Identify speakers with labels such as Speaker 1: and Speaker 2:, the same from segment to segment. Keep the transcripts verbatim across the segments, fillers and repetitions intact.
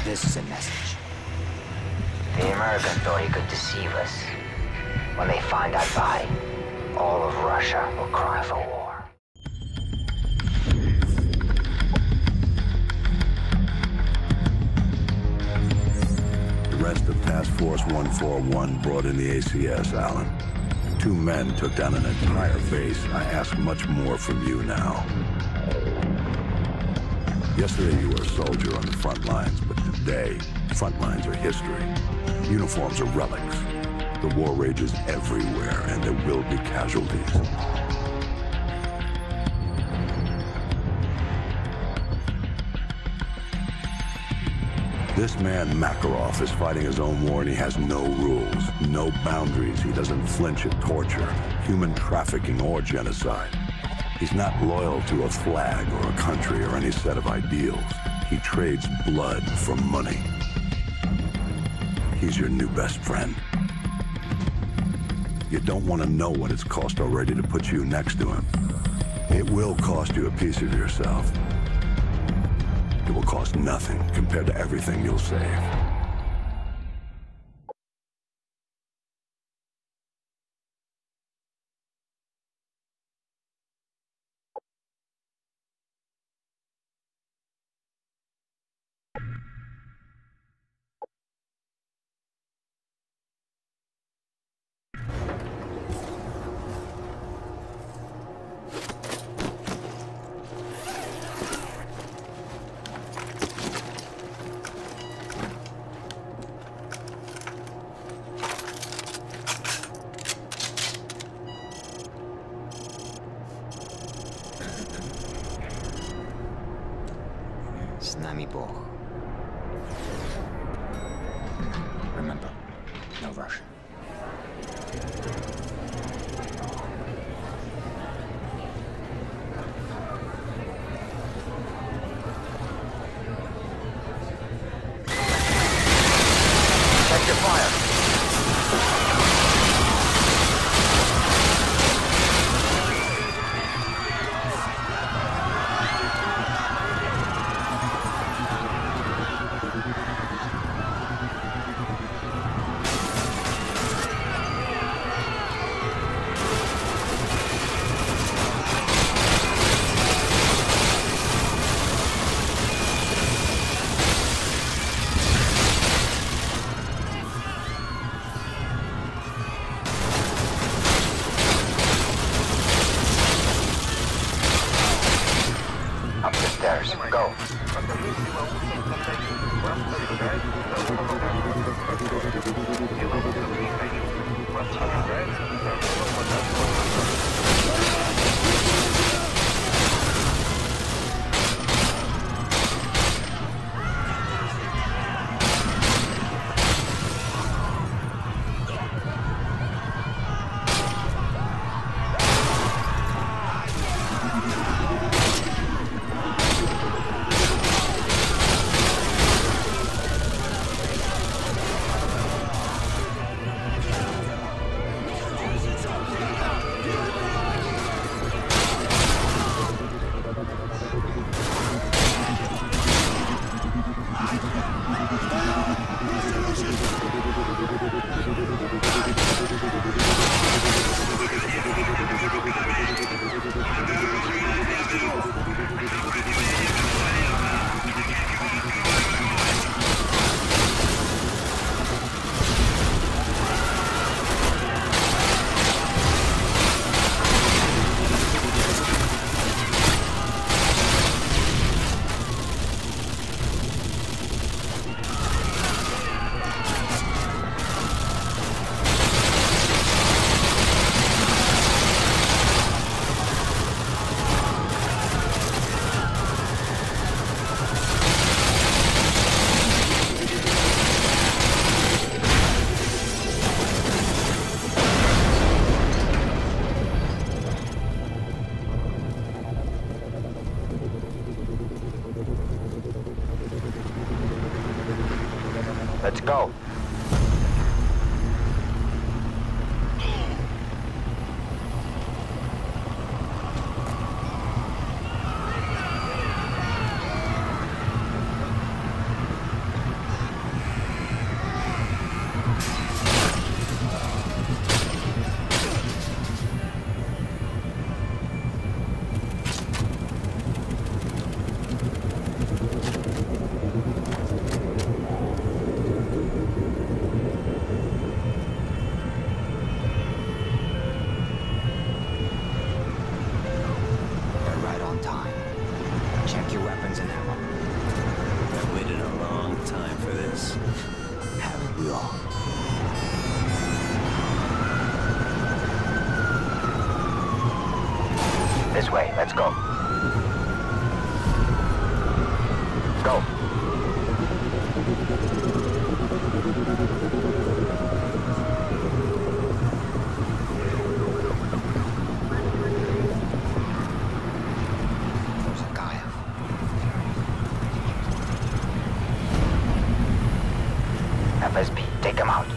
Speaker 1: This is a message.
Speaker 2: The American thought he could deceive us. When they find that body, all of Russia will cry for war.
Speaker 3: The rest of Task Force one forty-one brought in the A C S, Alan. Two men took down an entire base. I ask much more from you now. Yesterday you were a soldier on the front lines, but today, front lines are history. Uniforms are relics. The war rages everywhere, and there will be casualties. This man, Makarov, is fighting his own war, and he has no rules, no boundaries. He doesn't flinch at torture, human trafficking, or genocide. He's not loyal to a flag or a country or any set of ideals. He trades blood for money. He's your new best friend. You don't want to know what it's cost already to put you next to him. It will cost you a piece of yourself. It will cost nothing compared to everything you'll save.
Speaker 1: С нами Бог. Remember, no Russian.
Speaker 2: Check your fire. Up the stairs. Go. Let's go.
Speaker 1: us. Haven't we all?
Speaker 2: This way, let's go. Go. F S P, take him out.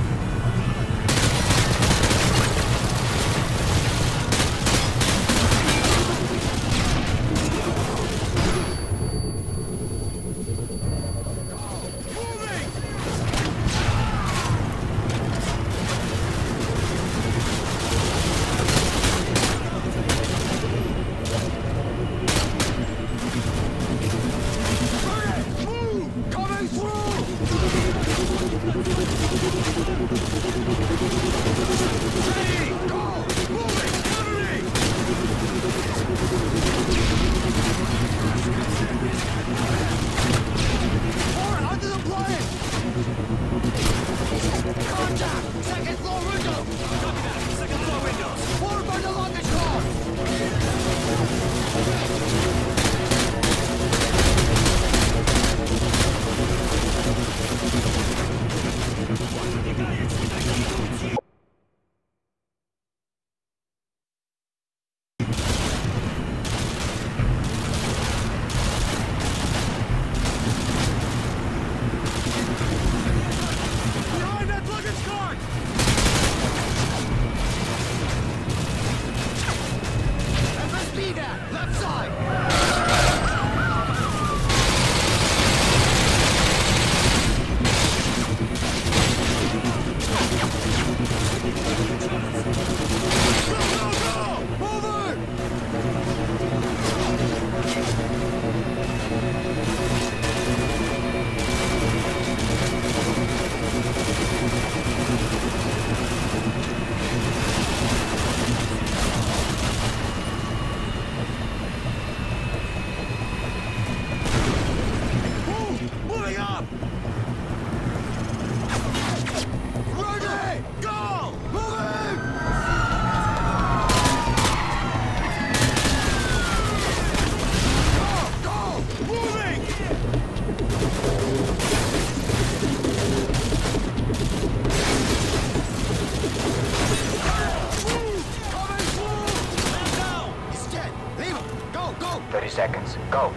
Speaker 2: thirty seconds. Go.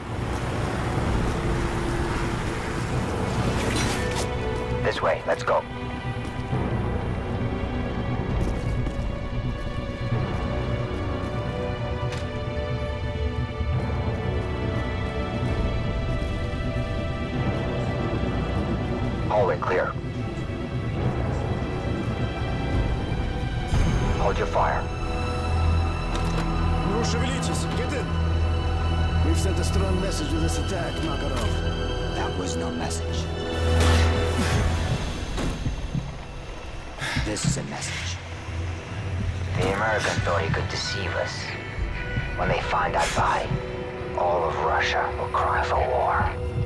Speaker 2: This way. Let's go. Hallway clear. Hold your fire.
Speaker 4: Ну, шевелитесь. Get in. We've sent a strong message with this attack, Makarov.
Speaker 1: That was no message. This is a message.
Speaker 2: The Americans thought he could deceive us. When they find that body, all of Russia will cry for war.